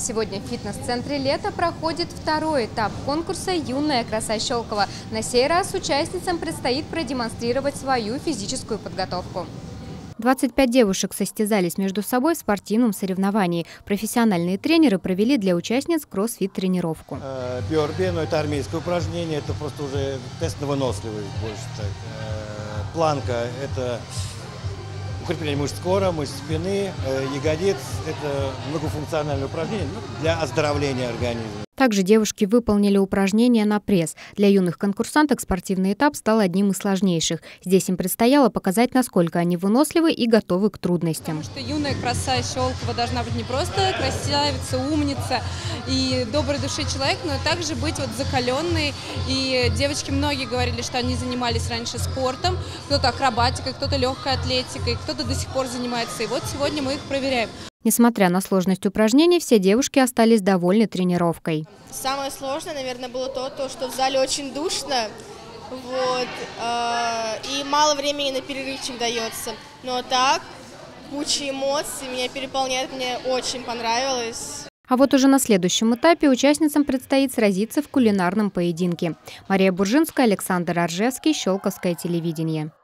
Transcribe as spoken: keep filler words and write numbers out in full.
Сегодня в фитнес-центре «Лето» проходит второй этап конкурса «Юная краса Щелково». На сей раз участницам предстоит продемонстрировать свою физическую подготовку. двадцать пять девушек состязались между собой в спортивном соревновании. Профессиональные тренеры провели для участниц кроссфит-тренировку. Бёрпи, но это армейское упражнение, это просто уже тест на выносливость больше так. Планка – это укрепление мышц кора, мышц спины, ягодиц. Это многофункциональное упражнение для оздоровления организма. Также девушки выполнили упражнения на пресс. Для юных конкурсанток спортивный этап стал одним из сложнейших. Здесь им предстояло показать, насколько они выносливы и готовы к трудностям. Потому что юная краса Щелково должна быть не просто красавица, умница и доброй души человек, но также быть вот закаленной. И девочки многие говорили, что они занимались раньше спортом, кто-то акробатикой, кто-то легкой атлетикой, кто-то до сих пор занимается. И вот сегодня мы их проверяем. Несмотря на сложность упражнений, все девушки остались довольны тренировкой. Самое сложное, наверное, было то, то что в зале очень душно, вот, э, и мало времени на перерывчик дается. Но так, куча эмоций, меня переполняет, мне очень понравилось. А вот уже на следующем этапе участницам предстоит сразиться в кулинарном поединке. Мария Буржинская, Александр Аржевский, Щелковское телевидение.